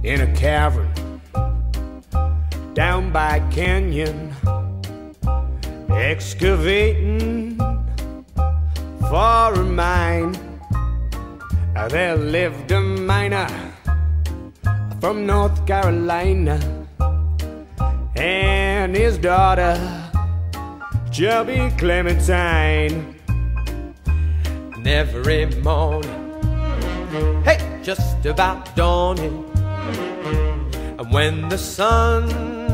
in a cavern down by a canyon, excavating for a mine. There lived a miner from North Carolina, and his daughter, chubby Clementine. And every morning, hey, just about dawning, and when the sun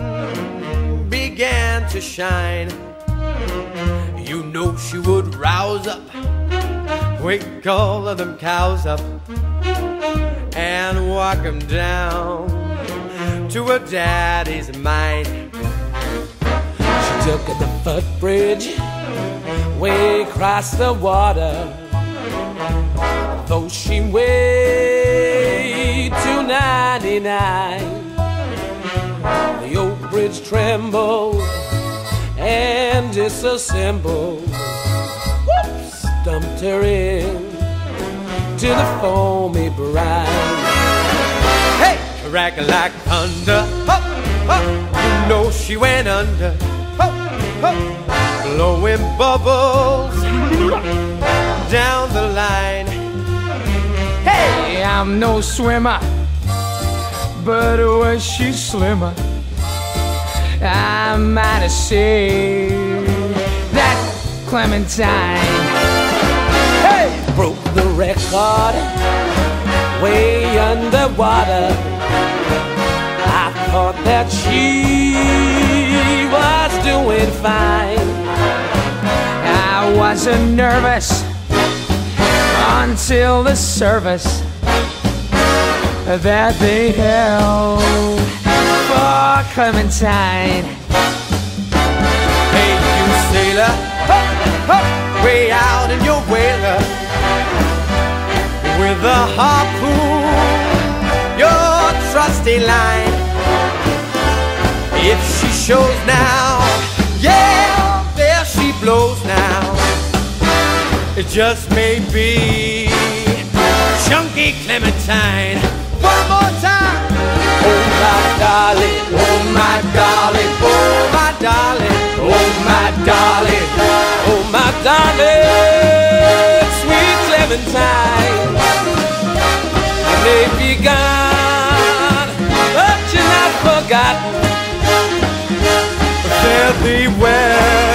began to shine, you know she would rouse up, wake all of them cows up, and walk them down to her daddy's mine. She took the footbridge way across the water, though she weighed 299. The old bridge trembled and disassembled, dumped her in to the foamy brine. Hey, crack like thunder, hop, hop. You know she went under, hop, hop. Blowing bubbles down the line. Hey, I'm no swimmer, but was she slimmer, I might have saved that Clementine. Hey, broke the record way underwater. I thought that she was doing fine. I wasn't nervous until the service that they held for Clementine. Hey, you sailor, hop, hop, way out in your whaler, with a harpoon, your trusty line. If she shows now, yeah, there she blows now. It just may be chunky Clementine. One more time. Oh my darling, oh my darling, oh my darling, oh my darling, oh my darling, sweet Clementine. You may be gone, but you're not forgotten. Fare thee well.